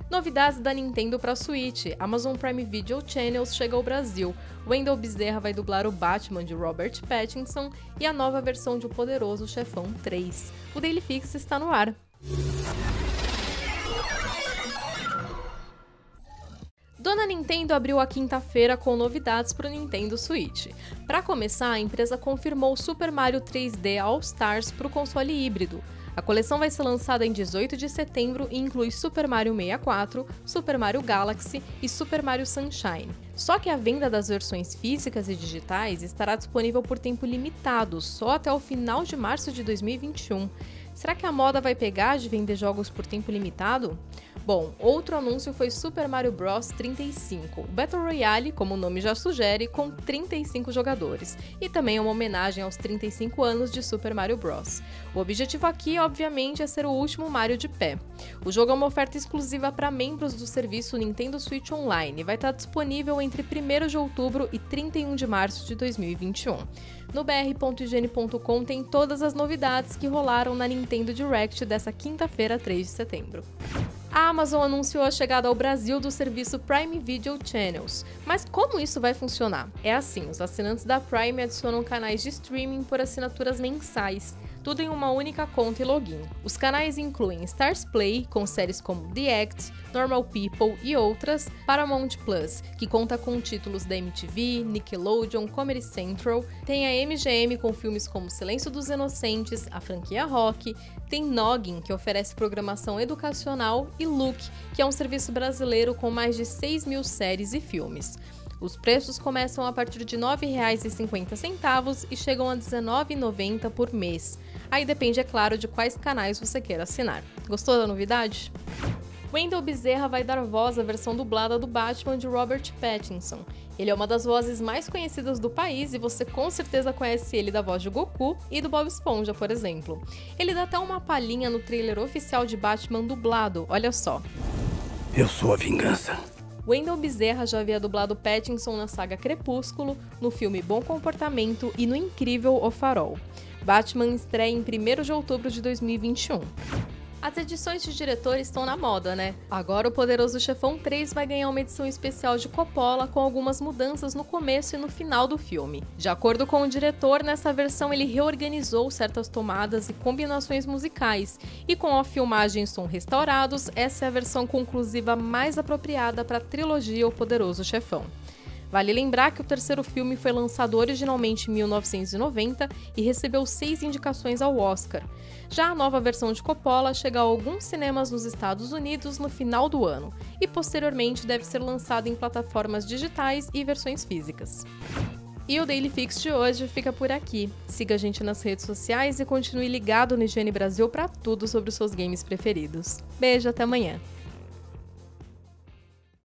Novidades da Nintendo para Switch. Amazon Prime Video Channels chega ao Brasil. Wendell Bezerra vai dublar o Batman de Robert Pattinson e a nova versão de O Poderoso Chefão 3. O Daily Fix está no ar. Dona Nintendo abriu a quinta-feira com novidades para o Nintendo Switch. Para começar, a empresa confirmou Super Mario 3D All Stars para o console híbrido. A coleção vai ser lançada em 18 de setembro e inclui Super Mario 64, Super Mario Galaxy e Super Mario Sunshine. Só que a venda das versões físicas e digitais estará disponível por tempo limitado, só até o final de março de 2021. Será que a moda vai pegar de vender jogos por tempo limitado? Bom, outro anúncio foi Super Mario Bros 35, o Battle Royale, como o nome já sugere, com 35 jogadores, e também é uma homenagem aos 35 anos de Super Mario Bros. O objetivo aqui, obviamente, é ser o último Mario de pé. O jogo é uma oferta exclusiva para membros do serviço Nintendo Switch Online e vai estar disponível entre 1º de outubro e 31 de março de 2021. No br.ign.com tem todas as novidades que rolaram na Nintendo Direct dessa quinta-feira, 3 de setembro. A Amazon anunciou a chegada ao Brasil do serviço Prime Video Channels. Mas como isso vai funcionar? É assim, os assinantes da Prime adicionam canais de streaming por assinaturas mensais, tudo em uma única conta e login. Os canais incluem Stars Play, com séries como The Act, Normal People e outras, Paramount Plus, que conta com títulos da MTV, Nickelodeon, Comedy Central, tem a MGM com filmes como Silêncio dos Inocentes, a franquia Rock, tem Noggin, que oferece programação educacional, e Look, que é um serviço brasileiro com mais de 6.000 séries e filmes. Os preços começam a partir de R$ 9,50 e chegam a R$ 19,90 por mês. Aí depende, é claro, de quais canais você quer assinar. Gostou da novidade? Wendell Bezerra vai dar voz à versão dublada do Batman de Robert Pattinson. Ele é uma das vozes mais conhecidas do país e você com certeza conhece ele da voz de Goku e do Bob Esponja, por exemplo. Ele dá até uma palhinha no trailer oficial de Batman dublado, olha só. Eu sou a vingança. Wendell Bezerra já havia dublado Pattinson na saga Crepúsculo, no filme Bom Comportamento e no incrível O Farol. Batman estreia em 1º de outubro de 2021. As edições de diretor estão na moda, né? Agora o Poderoso Chefão 3 vai ganhar uma edição especial de Coppola com algumas mudanças no começo e no final do filme. De acordo com o diretor, nessa versão ele reorganizou certas tomadas e combinações musicais, e com a filmagem e som restaurados, essa é a versão conclusiva mais apropriada para a trilogia O Poderoso Chefão. Vale lembrar que o terceiro filme foi lançado originalmente em 1990 e recebeu 6 indicações ao Oscar. Já a nova versão de Coppola chega a alguns cinemas nos Estados Unidos no final do ano e posteriormente deve ser lançada em plataformas digitais e versões físicas. E o Daily Fix de hoje fica por aqui. Siga a gente nas redes sociais e continue ligado no IGN Brasil para tudo sobre os seus games preferidos. Beijo, até amanhã!